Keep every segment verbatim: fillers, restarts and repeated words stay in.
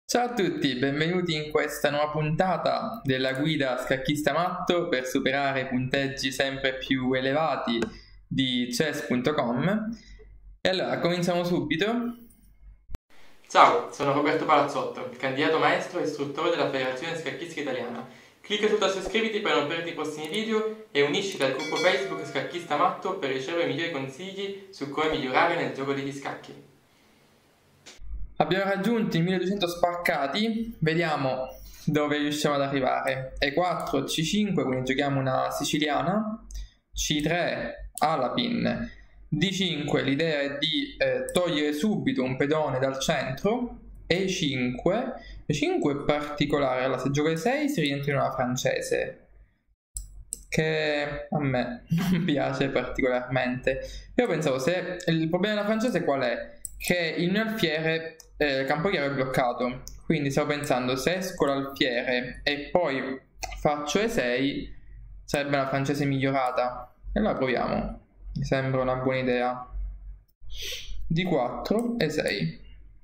Ciao a tutti, benvenuti in questa nuova puntata della guida Scacchista Matto per superare punteggi sempre più elevati di chess punto com. E allora, cominciamo subito. Ciao, sono Roberto Palazzotto, candidato maestro e istruttore della Federazione Scacchistica Italiana. Clicca sul tasto iscriviti per non perderti i prossimi video e unisciti al gruppo Facebook Scacchista Matto per ricevere i migliori consigli su come migliorare nel gioco degli scacchi. Abbiamo raggiunto i milleduecento spaccati, vediamo dove riusciamo ad arrivare. E quattro, C cinque, quindi giochiamo una siciliana, C tre, Alapin, D cinque, l'idea è di eh, togliere subito un pedone dal centro, E cinque, E cinque è particolare, allora se gioco E sei si rientra in una francese, che a me non piace particolarmente. Io pensavo, se il problema della francese qual è? Che il mio alfiere, eh, campo chiaro è bloccato, quindi stavo pensando, se esco l'alfiere e poi faccio E sei sarebbe una francese migliorata, e allora proviamo, mi sembra una buona idea. D quattro, E sei.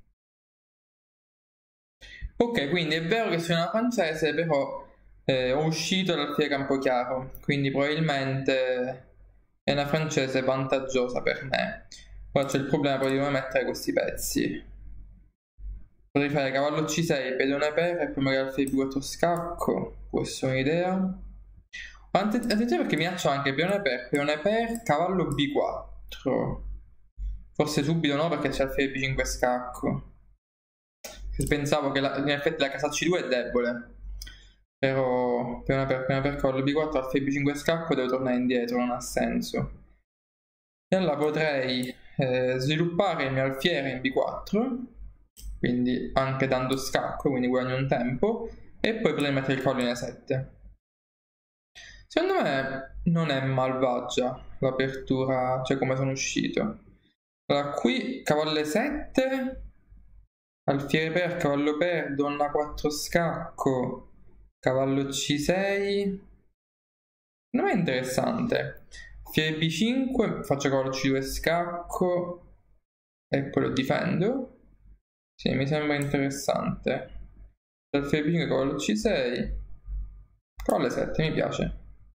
Ok, quindi è vero che sono una francese, però eh, ho uscito l'alfiere campo chiaro, quindi probabilmente è una francese vantaggiosa per me. Ora c'è il problema poi di come mettere questi pezzi. Potrei fare cavallo C sei, pedone per e poi magari alfiere B quattro scacco, può essere un'idea. Attenzione perché mi faccio anche pedone per, pedone per, cavallo B quattro. Forse subito no, perché c'è alfiere B cinque scacco. Pensavo che la, in effetti la casa C due è debole, però pedone per, pedone per, cavallo B quattro, alfiere B cinque scacco, devo tornare indietro, non ha senso. E allora potrei eh, sviluppare il mio alfiere in B quattro, quindi anche dando scacco, quindi guadagno un tempo, e poi potrei mettere il cavallo in E sette. Secondo me non è malvagia l'apertura, cioè come sono uscito. Allora qui cavallo E sette, alfiere per, cavallo per, donna quattro scacco, cavallo C sei. Non è interessante. Alfiere B cinque, faccio cavallo C due scacco e poi lo difendo. Sì, mi sembra interessante. Alfiere B cinque, cavallo C sei, cavallo E sette, mi piace.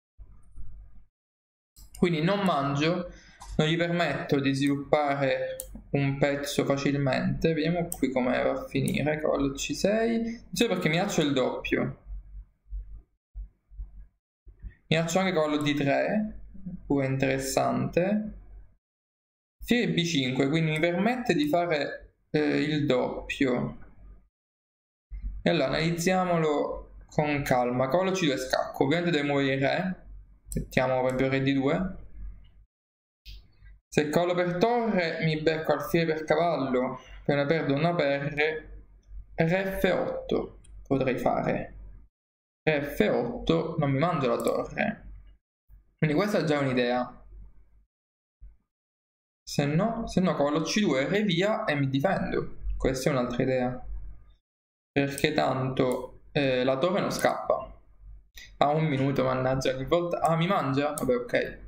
Quindi non mangio, non gli permetto di sviluppare un pezzo facilmente. Vediamo qui come va a finire. Cavallo C sei, dicevo perché mi faccio il doppio. Mi faccio anche cavallo D tre, pure interessante. Alfiere B cinque, quindi mi permette di fare eh, il doppio. E allora analizziamolo con calma. Cavallo C due scacco, ovviamente devo muovere il re. Mettiamo proprio re D due. Se cavallo per torre mi becco alfiere per cavallo, appena perdo una per re F otto potrei fare. Re F otto, non mi mangio la torre. Quindi questa è già un'idea. Se no, se no cavallo C due, re via e mi difendo. Questa è un'altra idea. Perché tanto eh, la torre non scappa. Ha un minuto, mannaggia, ogni volta... Ah, mi mangia? Vabbè, ok.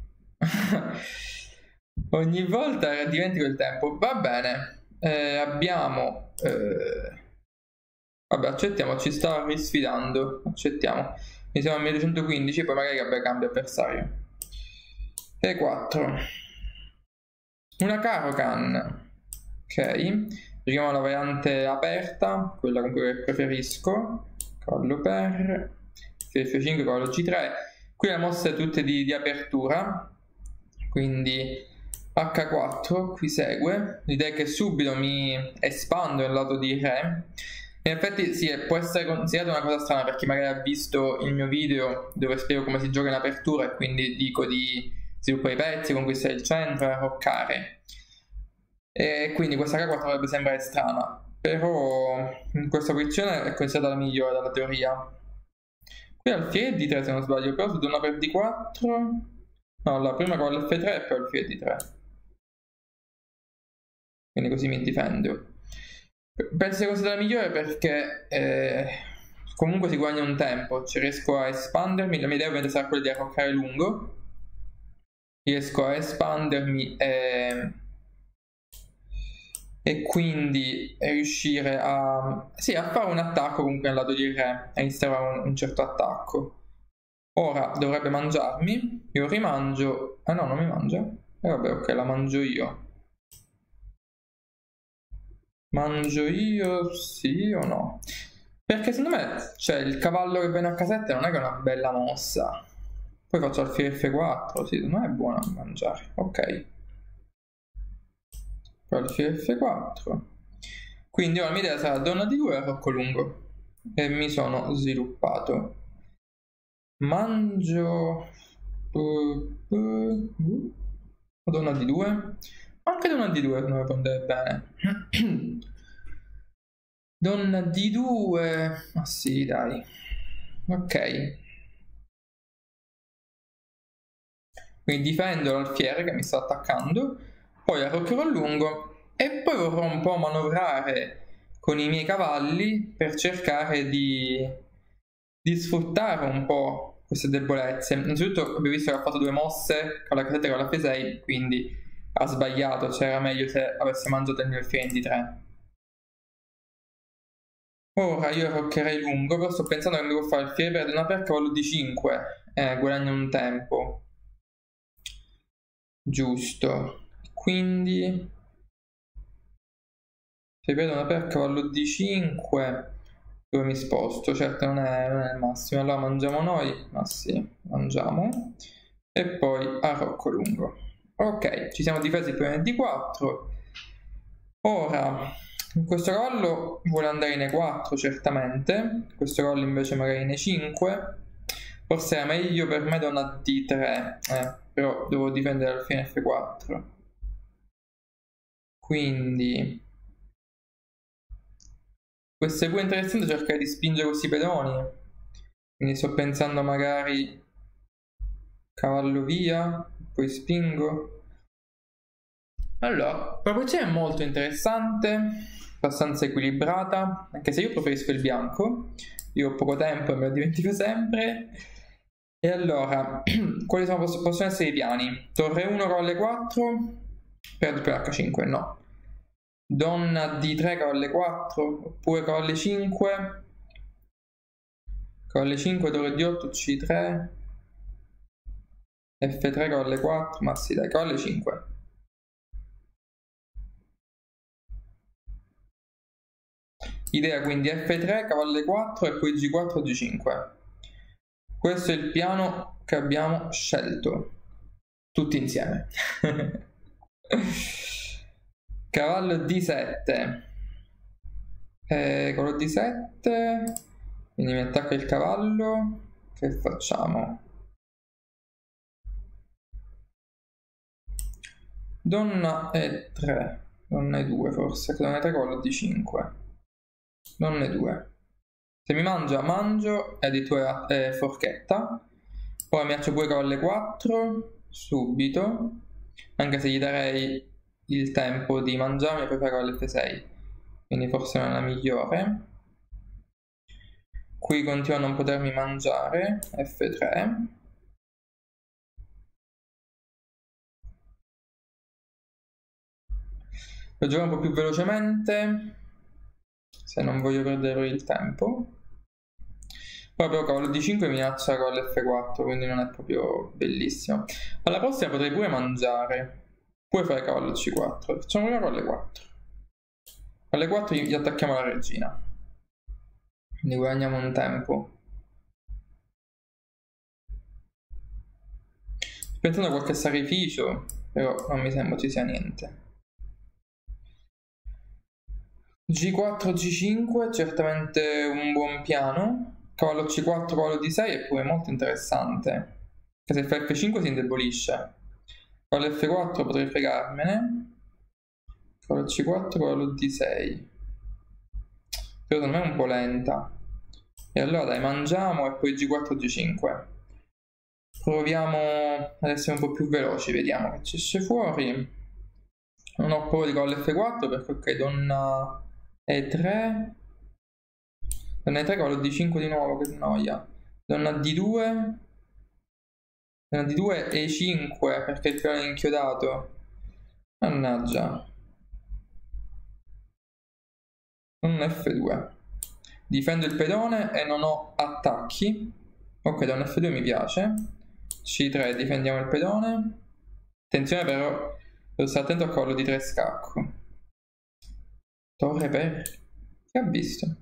Ogni volta dimentico il tempo. Va bene. Eh, abbiamo... Eh... Vabbè, accettiamo, ci sta risfidando. Accettiamo. Mi siamo a milleduecentoquindici, poi magari vabbè, cambia avversario. E quattro. Una Caro-Kann. Ok. Giochiamo la variante aperta, quella con cui preferisco. Cavallo per... F cinque, cavallo C tre. Qui le mosse tutte di, di apertura, quindi H quattro qui segue. L'idea è che subito mi espando nel lato di re. In effetti sì, può essere considerata una cosa strana per chi magari ha visto il mio video dove spiego come si gioca in apertura e quindi dico di sviluppare i pezzi, conquistare il centro e arroccare. E quindi questa H quattro dovrebbe sembrare strana, però in questa posizione è considerata la migliore dalla teoria. Qui alfiere D tre se non sbaglio, però su donna per D quattro... No, la prima cavallo F tre e poi alfiere D tre. Quindi così mi difendo. Penso sia considerata la migliore perché eh, comunque si guadagna un tempo, cioè riesco a espandermi, la mia idea ovviamente sarà quella di arroccare lungo. Riesco a espandermi e... e quindi riuscire a, sì, a fare un attacco comunque al lato di re, a instaurare un, un certo attacco. Ora dovrebbe mangiarmi, io rimangio, ah no, non mi mangia, e vabbè, ok, la mangio io. Mangio io, sì o no? Perché secondo me, cioè, il cavallo che viene a casetta non è che è una bella mossa. Poi faccio alfiere F quattro, sì, non è buono a mangiare, ok. Poi alfiere F quattro. Quindi ora la mia idea sarà donna di due e rocco lungo. E mi sono sviluppato. Mangio... Uh, uh, uh. Donna di due. Anche donna di due non rispondere bene. Donna di due. Ma sì, dai. Ok. Quindi difendo l'alfiere che mi sta attaccando. Poi arroccherò lungo. E poi vorrò un po' manovrare con i miei cavalli per cercare di, di sfruttare un po' queste debolezze. Innanzitutto abbiamo visto che ha fatto due mosse con la casetta e con la F sei, quindi ha sbagliato, cioè era meglio se avesse mangiato il mio alfiere in D tre. Ora io roccherei lungo, però sto pensando che devo fare alfiere per una per cavallo D cinque, eh, guadagno un tempo. Giusto, quindi se vedo una per cavallo D cinque, dove mi sposto? Certo non è, non è il massimo, allora mangiamo noi, ma sì, mangiamo, e poi a rocco lungo. Ok, ci siamo difesi per il D quattro. Ora, questo cavallo vuole andare in E quattro certamente, questo cavallo invece magari in E cinque, forse era meglio per me donna D tre, eh, però devo difendere al fine F quattro. Quindi questo è pure interessante, cercare di spingere questi pedoni, quindi sto pensando magari cavallo via, poi spingo. Allora, la proporzione è molto interessante, abbastanza equilibrata, anche se io preferisco il bianco, io ho poco tempo e me lo dimentico sempre. E allora, quali sono, possono essere i piani? Torre uno, cavallo quattro, per H cinque, no. Donna D tre, cavallo quattro, oppure cavallo cinque, cavallo cinque, torre D otto, C tre, F tre, cavallo quattro, ma sì dai, cavallo cinque. Idea quindi F tre, cavallo quattro e poi G quattro, G cinque. Questo è il piano che abbiamo scelto, tutti insieme. Cavallo D sette. Eh, cavallo D sette. Quindi mi attacca il cavallo. Che facciamo? Donna E tre. Donna E due forse. Donna E tre, cavallo D cinque. Donna E due. Se mi mangia, mangio e addirittura eh, forchetta. Poi mi faccio pure cavallo quattro subito, anche se gli darei il tempo di mangiarmi e poi fare cavallo F sei, quindi forse non è la migliore. Qui continuo a non potermi mangiare, F tre. Lo gioco un po' più velocemente, se non voglio perdere il tempo. Poi però cavallo D cinque minaccia cavallo F quattro, quindi non è proprio bellissimo. Alla prossima potrei pure mangiare. Puoi fare cavallo C quattro. Facciamo prima cavallo quattro. Alle quattro gli attacchiamo la regina. Quindi guadagniamo un tempo. Sto pensando a qualche sacrificio, però non mi sembra ci sia niente. G quattro, G cinque, certamente un buon piano. Cavallo C quattro, cavallo D sei è pure molto interessante. Che se fa F cinque si indebolisce. Cavallo F quattro potrei fregarmene. Cavallo C quattro, cavallo D sei. Però secondo me è un po' lenta. E allora dai, mangiamo e poi G quattro, G cinque. Proviamo ad essere un po' più veloci, vediamo che ci esce fuori. Non ho paura di cavallo F quattro perché ok, donna E tre. Donna E tre, cavallo D cinque di nuovo, che noia. Donna D due. Donna D due, E cinque perché il piano è inchiodato. Mannaggia. un F due. Difendo il pedone e non ho attacchi. Ok, da un F due mi piace. C tre, difendiamo il pedone. Attenzione però, devo stare attento a cavallo di tre scacco. Torre per... Che ha visto?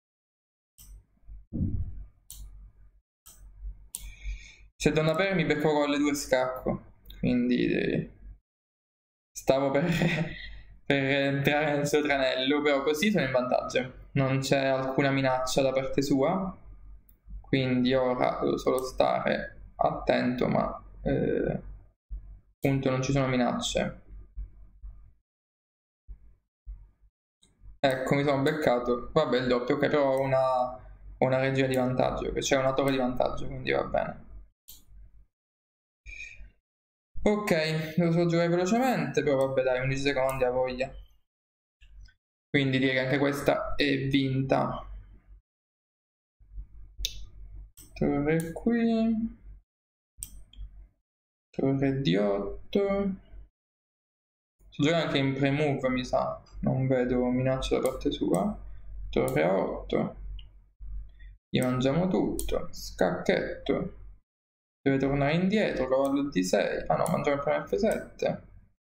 Se donna per mi becco con le due scacco. Quindi stavo per, per entrare nel suo tranello, però così sono in vantaggio. Non c'è alcuna minaccia da parte sua. Quindi ora devo solo stare attento, ma eh, appunto non ci sono minacce. Ecco, mi sono beccato. Vabbè, il doppio, ok, però ho una, ho una regina di vantaggio, che c'è una torre di vantaggio, quindi va bene. Ok, devo solo giocare velocemente, però vabbè dai, undici secondi a voglia. Quindi direi che anche questa è vinta. Torre qui. Torre di otto. Si gioca anche in pre-move, mi sa. Non vedo minaccia da parte sua. Torre a otto. Gli mangiamo tutto. Scacchetto. Deve tornare indietro. Cavallo D sei. Ah no, mangiamo il primo F sette.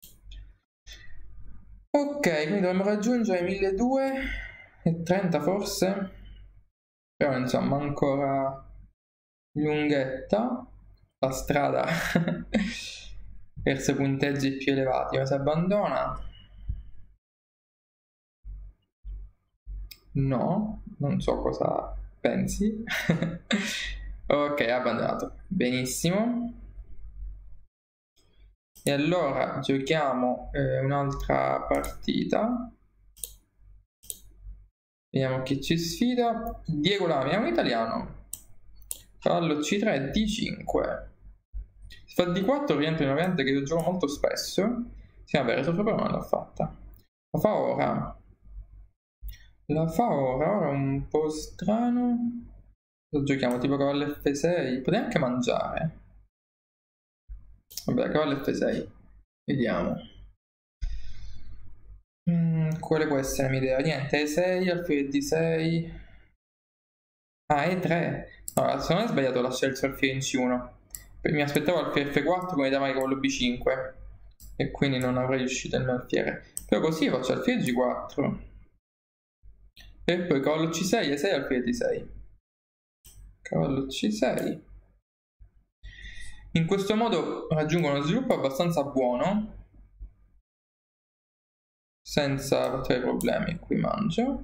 Ok, quindi dovremmo raggiungere milleduecentotrenta forse. Però insomma ancora lunghetta la strada verso punteggi più elevati. Ma si abbandona? No, non so cosa pensi. Ok, abbandonato. Benissimo. E allora giochiamo eh, un'altra partita. Vediamo chi ci sfida. Diego Lamy, è un italiano. Cavallo C tre, D cinque. Si fa D quattro, rientra in una variante che io gioco molto spesso. Sì, vabbè, il sopra non l'ha fatta. La fa ora. La fa ora, ora un po' strano. Lo giochiamo tipo cavallo F sei. Potrei anche mangiare. Vabbè, cavallo F sei. Vediamo. Mm, quale può essere la mia idea? Niente, E sei, alfiere D sei. Ah, E tre. Allora, secondo me è sbagliato lasciare il suo alfiere in C uno. Mi aspettavo alfiere F quattro come dava il cavallo B cinque. E quindi non avrei uscito il mio alfiere. Però così faccio alfiere G quattro. E poi cavallo C sei, E sei, alfiere D sei. Cavallo C sei. In questo modo raggiungo uno sviluppo abbastanza buono. Senza fattori problemi. Qui mangio.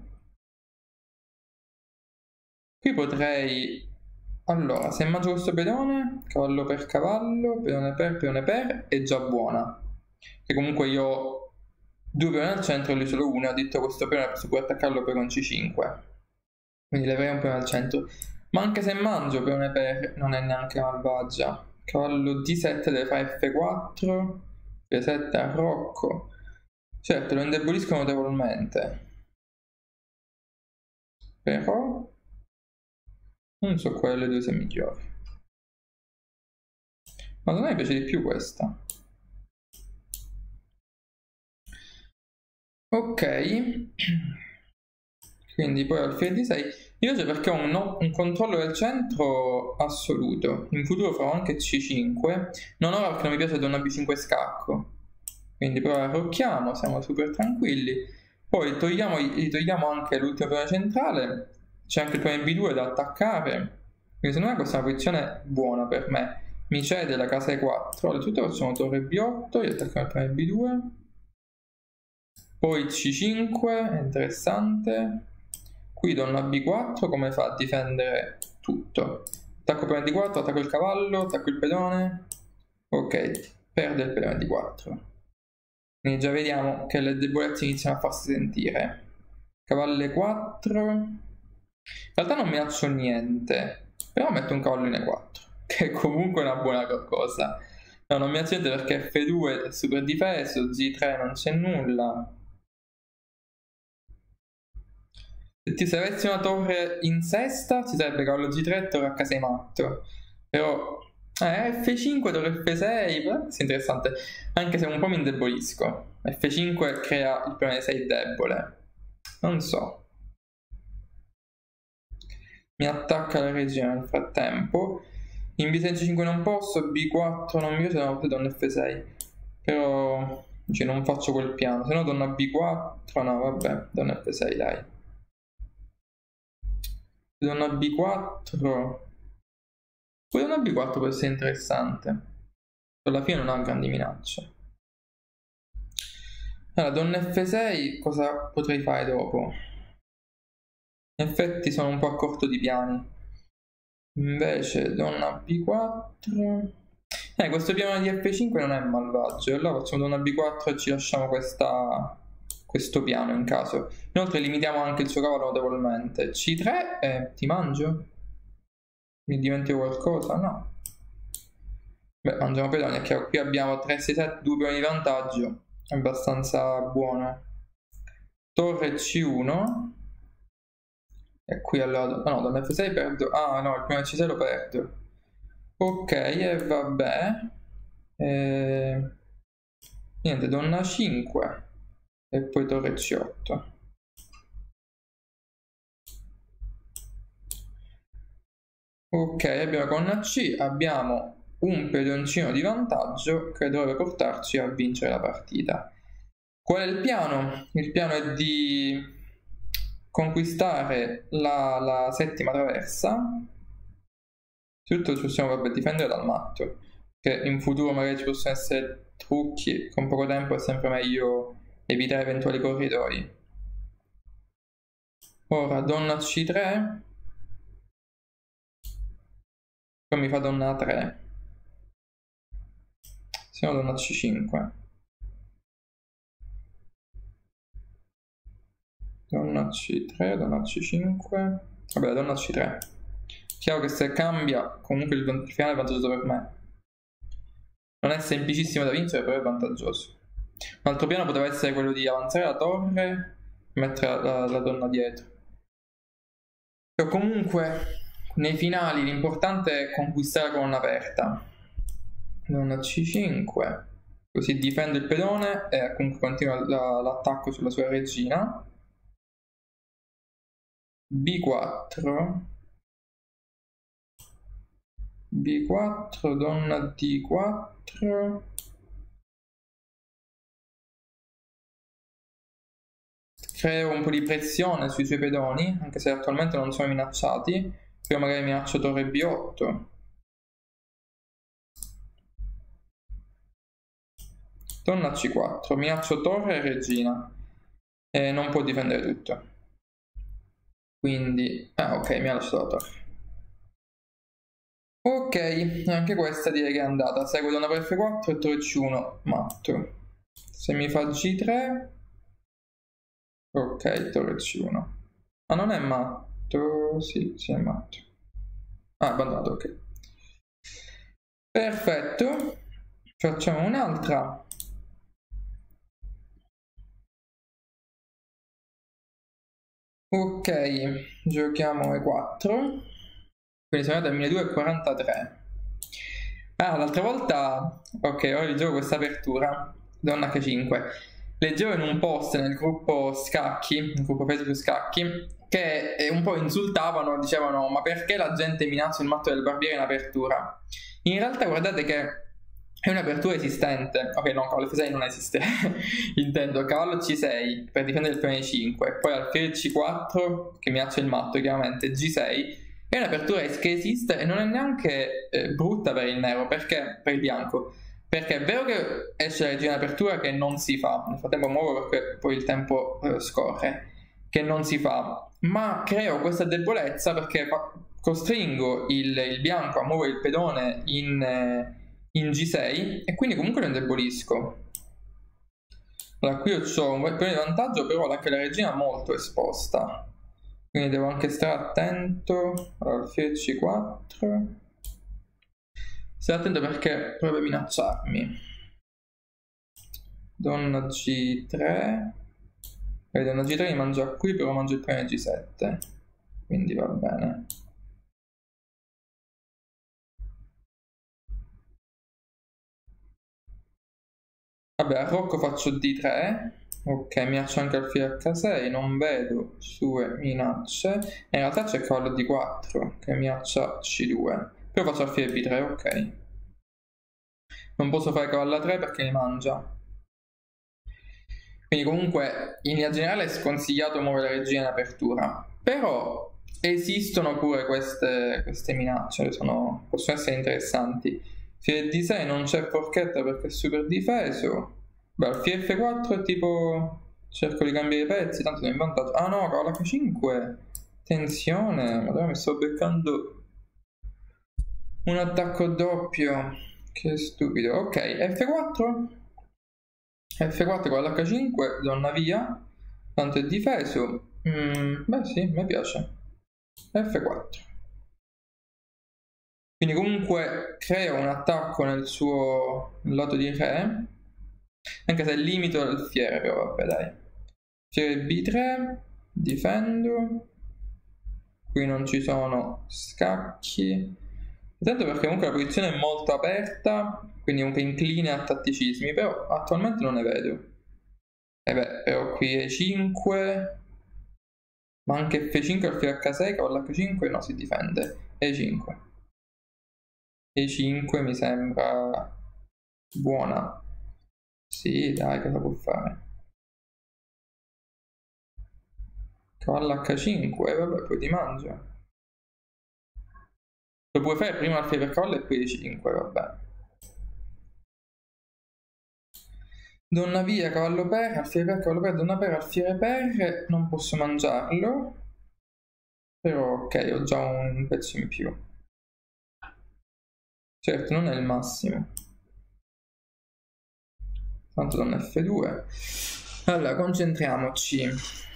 Qui potrei... Allora, se mangio questo pedone, cavallo per cavallo, pedone per, pedone per, è già buona. Che comunque io ho due pedoni al centro e lui solo uno. Ho detto questo pedone posso pure attaccarlo poi con C cinque. Quindi leverei un pedone al centro. Ma anche se mangio pedone per, non è neanche malvagia. Cavallo D sette deve fare F quattro, F sette a Rocco. Certo, lo indebolisco notevolmente. Però... non so quale delle due sia migliore. Ma a me piace di più questa. Ok. Quindi poi alfiere D sei. Mi piace perché ho un, no, un controllo del centro assoluto. In futuro farò anche C cinque. Non ora perché non mi piace donna B cinque scacco. Quindi però arrocchiamo, siamo super tranquilli. Poi togliamo, gli togliamo anche l'ultimo pedone centrale. C'è anche il pedone B due da attaccare. Quindi secondo me questa è una posizione buona per me. Mi cede la casa E quattro. Oltretutto facciamo torre B otto, gli attacchiamo il pedone B due. Poi C cinque, è interessante. Qui donna B quattro, come fa a difendere tutto? Attacco pedone D quattro, attacco il cavallo, attacco il pedone. Ok, perde il pedone D quattro. Quindi già vediamo che le debolezze iniziano a farsi sentire. Cavallo E quattro. In realtà non minaccio niente, però metto un cavallo in E quattro, che è comunque una buona cosa. No, non minaccio niente perché F due è super difeso, G tre non c'è nulla. Se ti avessi una torre in sesta ci sarebbe cavallo G tre e torre H sei matto. Però eh, F cinque, torre F sei, è interessante. Anche se un po' mi indebolisco. F cinque crea il pedone sei debole. Non so. mi attacca la regina nel frattempo. In B sei G cinque non posso, B quattro non mi piace, no, donna F sei. Però cioè, non faccio quel piano, se no donna B quattro, no vabbè, donna F sei dai. Donna B quattro, poi donna B quattro può essere interessante, alla fine non ha grandi minacce. Allora, donna F sei cosa potrei fare dopo? In effetti sono un po' a corto di piani. Invece donna B quattro, eh, questo piano di F cinque non è malvagio. Allora facciamo donna B quattro e ci lasciamo questa, questo piano in caso. Inoltre limitiamo anche il suo cavallo notevolmente. C tre, eh, ti mangio? Mi dimentico qualcosa? No. Beh, mangiamo pedoni, è chiaro. Qui abbiamo tre sei sette, due piani di vantaggio. È abbastanza buono. Torre C uno. E qui allora, no, donna F sei perdo, ah no, il primo C sei lo perdo. Ok, e vabbè. E... niente, donna cinque. E poi torre C otto. Ok, abbiamo con C, abbiamo un pedoncino di vantaggio che dovrebbe portarci a vincere la partita. Qual è il piano? Il piano è di conquistare la, la settima traversa. Tutto ci possiamo vabbè, difendere dal matto, che in futuro magari ci possono essere trucchi, con poco tempo è sempre meglio evitare eventuali corridoi. Ora donna C tre, poi mi fa donna A tre, se no donna C cinque. Donna C tre, donna C cinque, vabbè donna C tre. Chiaro che se cambia comunque il, il finale è vantaggioso per me. Non è semplicissimo da vincere, però è vantaggioso. Un altro piano poteva essere quello di avanzare la torre e mettere la, la donna dietro. Però comunque nei finali l'importante è conquistare la colonna aperta. Donna C cinque, così difendo il pedone e comunque continua l'attacco sulla sua regina. B quattro, B quattro, donna D quattro. Creo un po' di pressione sui suoi pedoni, anche se attualmente non sono minacciati. Poi magari minaccio torre B otto. Donna C quattro, minaccio torre e regina. E non può difendere tutto. Quindi... ah ok, mi ha lasciato la torre. Ok, anche questa direi che è andata. Seguo donna per F quattro e torre C uno, matto. Se mi fa G tre... ok, torre C uno. Ma non è matto? Sì, sì è matto. Ah, abbandonato, ok. Perfetto. Facciamo un'altra. Ok, giochiamo E quattro. Quindi siamo andati a mille duecento quarantatré. Ah, l'altra volta... ok, ora gioco questa apertura. Donna H cinque. Leggevo in un post nel gruppo Scacchi, nel gruppo Facebook Scacchi, che un po' insultavano, dicevano ma perché la gente minaccia il matto del barbiere in apertura? In realtà guardate che è un'apertura esistente. Ok, no, cavallo F sei non esiste. Intendo cavallo C sei per difendere il peone cinque, poi alfiere C quattro che minaccia il matto chiaramente, G sei. È un'apertura che esiste e non è neanche eh, brutta per il nero, perché per il bianco. Perché è vero che esce la regina d'apertura che non si fa, nel frattempo muovo perché poi il tempo eh, scorre, che non si fa, ma creo questa debolezza perché fa, costringo il, il bianco a muovere il pedone in, eh, in G sei e quindi comunque lo indebolisco. Allora qui ho un bel pedone di vantaggio, però anche la regina è molto esposta, quindi devo anche stare attento. Allora alfiere C quattro, stai attento perché potrebbe minacciarmi. Donna G tre, e donna G tre mi mangia qui, però mangio il piano G sette, quindi va bene. Vabbè, a Rocco faccio D tre, Ok, minaccia anche alfiere acca sei, non vedo sue minacce. In realtà c'è cavallo di quattro che minaccia C due. Poi faccio alfiere B tre, ok. Non posso fare cavallo A tre perché mi mangia. Quindi comunque in linea generale è sconsigliato muovere la regina in apertura. Però esistono pure queste, queste minacce, sono, possono essere interessanti. Alfiere D sei non c'è forchetta perché è super difeso. Beh, alfiere F quattro è tipo... cerco di cambiare i pezzi, tanto sono in vantaggio. Ah no, cavallo acca cinque. Attenzione, madonna mi sto beccando un attacco doppio. Che stupido. Ok, F quattro. F quattro con l'H cinque, donna via. Tanto è difeso. Mm, beh sì, mi piace. F quattro. Quindi comunque crea un attacco nel suo lato di re. Anche se limito l'alfiere, però vabbè dai. Alfiere B tre. Difendo. Qui non ci sono scacchi. Attento perché comunque la posizione è molto aperta, quindi comunque incline a tatticismi, però attualmente non ne vedo. E beh, però qui E cinque, ma anche F cinque, alfiere acca sei, cavallo acca cinque, no, si difende. E cinque. E cinque mi sembra buona. Sì, dai, cosa può fare? Cavallo acca cinque, vabbè, poi ti mangia. Lo puoi fare prima alfiere per cavallo e poi E cinque, vabbè. Donna via, cavallo per, alfiere per, cavallo per, donna per, alfiere per, non posso mangiarlo. Però ok, ho già un pezzo in più. Certo, non è il massimo. Tanto donna F due. Allora, concentriamoci.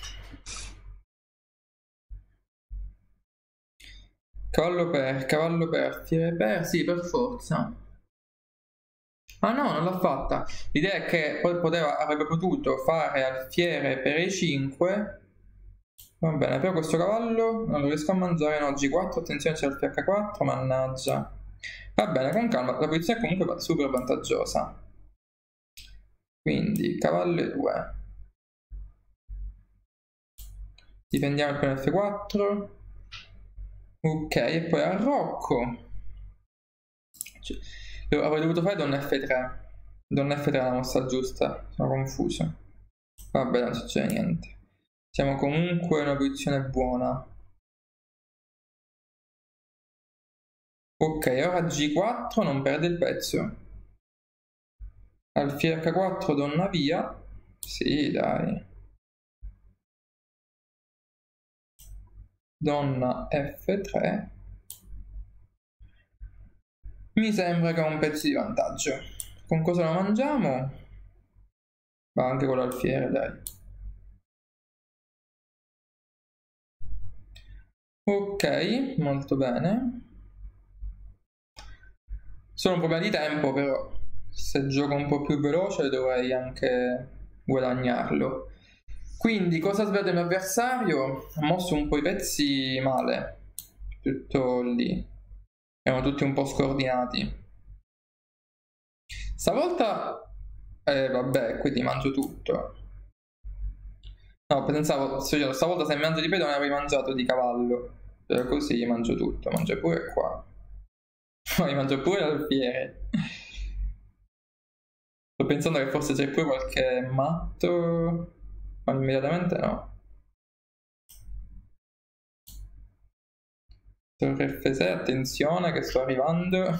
Cavallo per, cavallo per, alfiere per, sì, per forza. Ah no, non l'ha fatta. L'idea è che poi poteva, avrebbe potuto fare alfiere per E cinque. Va bene, però questo cavallo non lo riesco a mangiare. No, G quattro, attenzione c'è l'alfiere acca quattro, mannaggia. Va bene, con calma, la posizione è comunque super vantaggiosa. Quindi, cavallo E due. Difendiamo il piano F quattro. Ok, e poi arrocco. Cioè, avrei dovuto fare donna F tre. Donna F tre è la mossa giusta. Sono confuso. Vabbè, non succede niente. Siamo comunque in una posizione buona. Ok, ora G quattro non perde il pezzo. Alfiere acca quattro, donna via. Sì, dai. Donna F tre. Mi sembra che ha un pezzo di vantaggio. Con cosa lo mangiamo? Ma anche con l'alfiere, dai. Ok, molto bene. Solo un problema di tempo, però. Se gioco un po' più veloce dovrei anche guadagnarlo. Quindi, cosa aspetta il mio avversario? Ha mosso un po' i pezzi male. Tutto lì. Erano tutti un po' scordinati. Stavolta... Eh, vabbè, quindi mangio tutto. No, pensavo, sto dicendo, stavolta se mangio di pedone avrei mangiato di cavallo. Però così mangio tutto, mangio pure qua. Poi mangio pure l'alfiere. Sto pensando che forse c'è pure qualche matto. Ma immediatamente no. Torre F sei, attenzione che sto arrivando.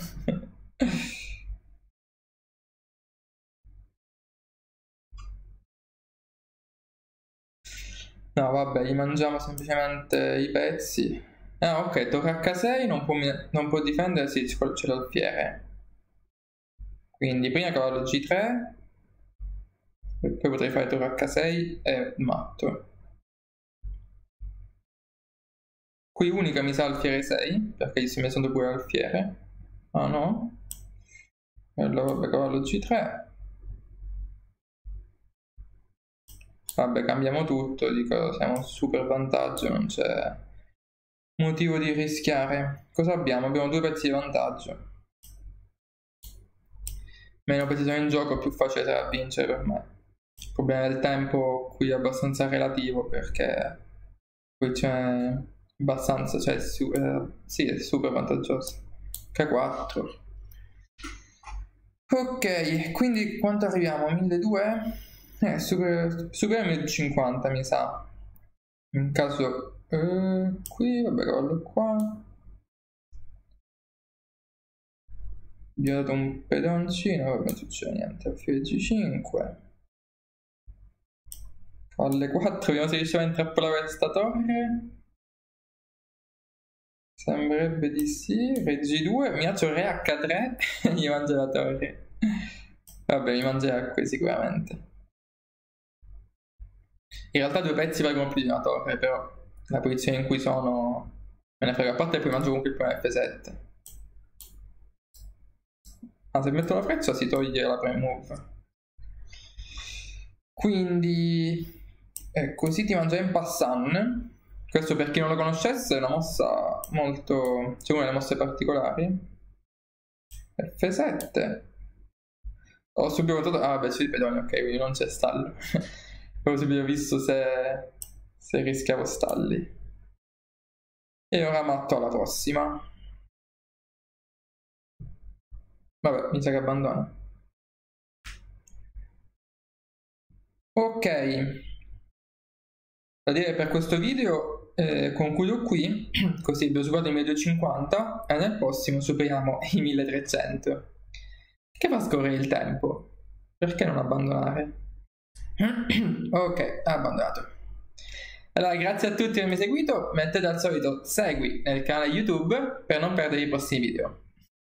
No, vabbè, gli mangiamo semplicemente i pezzi. Ah, ok, torre acca sei non può, non può difendersi, c'è l'alfiere. Quindi prima cavallo G tre, e poi potrei fare torre acca sei e matto. Qui unica mi sa alfiere sei, perché gli si è messo pure l'alfiere. Ah no? Allora vabbè, cavallo G tre. Vabbè, cambiamo tutto, dico, siamo in super vantaggio, non c'è motivo di rischiare. Cosa abbiamo? Abbiamo due pezzi di vantaggio. Meno pezzi sono in gioco, più facile sarà vincere per me. Il problema del tempo qui è abbastanza relativo perché qui c'è abbastanza, cioè su, eh, sì, è super vantaggioso. K quattro. Ok, quindi quanto arriviamo? milleduecento? Eh, super, super millecinquanta mi sa. In caso eh, qui, vabbè, collo qua. Vi ho dato un pedoncino, vabbè, non succede niente. F G cinque. Alle quattro, vediamo se riusciamo a intrappolare questa torre. Sembrerebbe di sì. Re G due, mi faccio Re H tre e gli mangio la torre. Vabbè, mi mangerà qui sicuramente. In realtà due pezzi valgono più di una torre, però la posizione in cui sono me ne frega. A parte poi mangio comunque il primo F sette. Ah, se metto la freccia si toglie la premove. Quindi eh, così ti mangia in passant. Questo per chi non lo conoscesse è una mossa molto, cioè una delle mosse particolari. F sette. Ho subito votato, ah beh c'è il pedone, ok, quindi non c'è stallo. Avevo subito visto se, se rischiavo stalli. E ora matto alla prossima. Vabbè, mi sa che abbandona. Ok, da dire per questo video eh, concludo qui, così abbiamo superato i milleduecentocinquanta e nel prossimo superiamo i milletrecento. Che fa scorrere il tempo? Perché non abbandonare? Ok, ha abbandonato. Allora, grazie a tutti per avermi seguito, mettete al solito segui nel canale YouTube per non perdere i prossimi video.